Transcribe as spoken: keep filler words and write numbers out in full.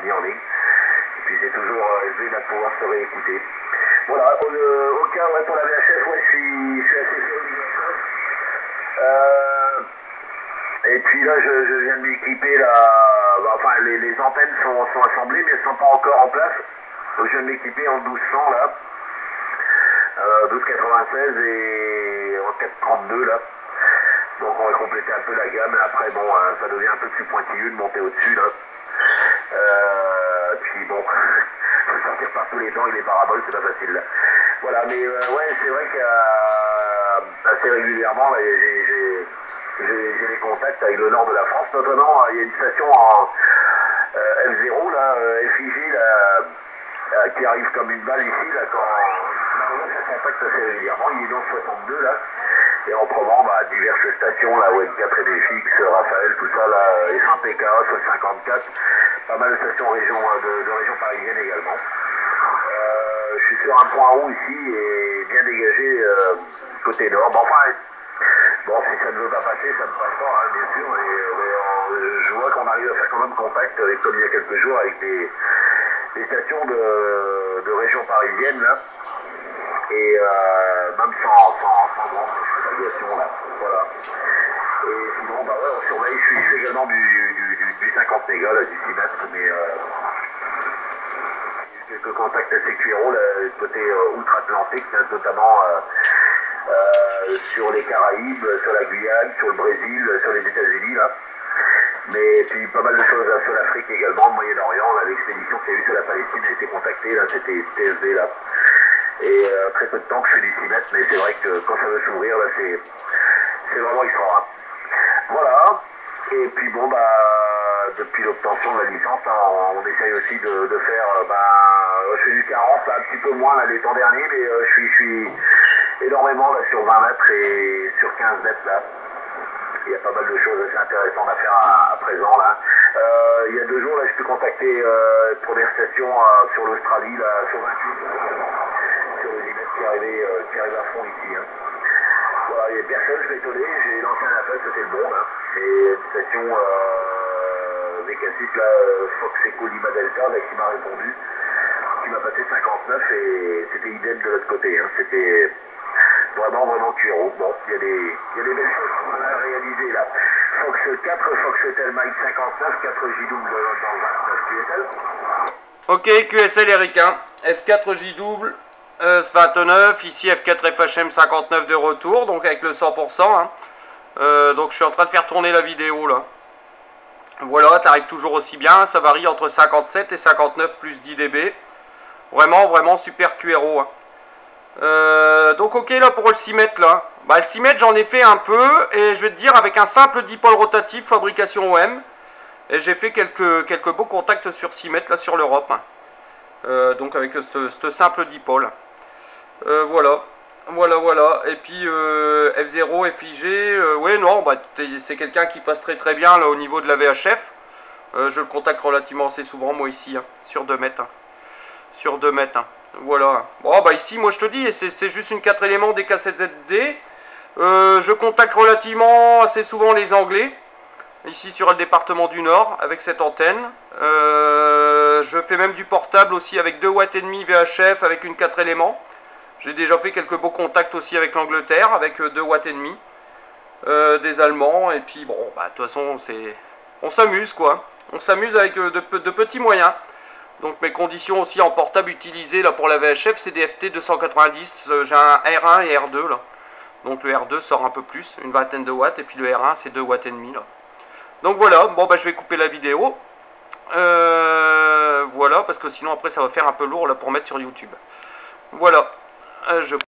mis en ligne. Et puis c'est toujours euh, élevé de pouvoir se réécouter. Voilà, euh, au cas ouais, pour la V H F, ouais, je suis, je suis assez sûr du euh, Et puis là, je, je viens de m'équiper là. Bah, enfin, les, les antennes sont, sont assemblées, mais elles ne sont pas encore en place. Donc je viens de m'équiper en douze cents là. Euh, douze quatre-vingt-seize et en quatre trente-deux là. Donc on va compléter un peu la gamme. Après bon, euh, ça devient un peu plus pointilleux de monter au-dessus là. Euh, puis bon, faut sortir par tous les temps et les paraboles, c'est pas facile là. Voilà, mais euh, ouais, c'est vrai qu'assez régulièrement, j'ai des contacts avec le nord de la France. Notamment, il y a une station en euh, F zéro là, euh, F I G là, euh, qui arrive comme une balle ici là quand on contacte assez régulièrement. Il est dans soixante-deux là. Et autrement, bah, diverses stations, la Web quatre et D F X, Raphaël, tout ça, là, S un P K, Sol cinquante-quatre, pas mal de stations région, de, de région parisienne également. Euh, je suis sur un point haut ici et bien dégagé euh, côté nord. Bon, enfin, bon, si ça ne veut pas passer, ça ne passe pas, hein, bien sûr. Et, mais, euh, je vois qu'on arrive à faire quand même contact, euh, comme il y a quelques jours, avec des, des stations de, de région parisienne, là. Et euh, même sans, sans, sans grande propagation là, voilà. Et sinon, bah ouais, on surveille, je suis, je suis également du, du, du, du cinquante mégas, là, du six mètres, mais euh, quelques contacts assez cuireaux, là, côté euh, outre-Atlantique, notamment euh, euh, sur les Caraïbes, sur la Guyane, sur le Brésil, sur les États-Unis, là. Mais puis pas mal de choses là, sur l'Afrique également, le Moyen-Orient, l'expédition qui a eu sur la Palestine a été contactée, là, c'était T S B là. Et euh, très peu de temps que je fais des six mètres, mais c'est vrai que quand ça veut s'ouvrir, là, c'est vraiment extra. Voilà. Et puis bon, bah, depuis l'obtention de la licence, hein, on, on essaye aussi de, de faire, euh, bah, je fais du quarante, là, un petit peu moins là, les temps derniers, mais euh, je, suis, je suis énormément là, sur vingt mètres et sur quinze mètres là. Il y a pas mal de choses assez intéressantes à faire à, à présent là. Euh, il y a deux jours là, je peux contacter euh, première station euh, sur l'Australie, là, sur vingt-huit, sur le dix mètres qui arrivait, euh, qui arrive à fond ici. Hein. Voilà, il n'y a personne, je vais étonner, j'ai lancé un appel, c'était le bon là. Et une station euh, mécassite là, Fox Echo Lima Delta là, qui m'a répondu, qui m'a passé cinquante-neuf et c'était idem de l'autre côté. Hein. C'était vraiment vraiment cuiro. Bon, il y a des, il y a des belles choses qu'on a réalisées là. Fox quatre, Fox Telmite cinquante-neuf, quatre J double dans le vingt-neuf Q S L. Ok, Q S L Eric, hein. F quatre J double, euh, vingt-neuf, ici F quatre F H M cinquante-neuf de retour, donc avec le cent pour cent. Hein. Euh, donc je suis en train de faire tourner la vidéo là. Voilà, t'arrives toujours aussi bien, ça varie entre cinquante-sept et cinquante-neuf plus dix décibels. Vraiment, vraiment super Q R O. Hein. Euh, donc ok là pour le six mètres là, bah, le six mètres j'en ai fait un peu et je vais te dire avec un simple dipôle rotatif fabrication O M et j'ai fait quelques, quelques beaux contacts sur six mètres là sur l'Europe, hein. euh, donc avec ce, ce simple dipôle, euh, voilà voilà voilà et puis euh, F zéro, F I G, euh, ouais non bah, c'est quelqu'un qui passe très très bien là au niveau de la V H F, euh, je le contacte relativement assez souvent moi ici, hein, sur deux mètres, hein. Sur deux mètres, hein. Voilà. Bon, bah ici, moi je te dis, c'est juste une quatre éléments D K sept Z D. Euh, je contacte relativement assez souvent les Anglais, ici sur le département du Nord, avec cette antenne. Euh, je fais même du portable aussi avec deux watts et demi V H F avec une quatre éléments. J'ai déjà fait quelques beaux contacts aussi avec l'Angleterre, avec deux watts et demi. Euh, des Allemands, et puis bon, bah de toute façon, c'est... On s'amuse, quoi. On s'amuse avec de, de petits moyens. Donc mes conditions aussi en portable utilisées là pour la V H F, c'est des F T deux cent quatre-vingt-dix, euh, j'ai un R un et R deux là. Donc le R deux sort un peu plus, une vingtaine de watts, et puis le R un c'est deux watts et demi là. Donc voilà, bon bah je vais couper la vidéo. Euh, voilà, parce que sinon après ça va faire un peu lourd là pour mettre sur YouTube. Voilà, euh, je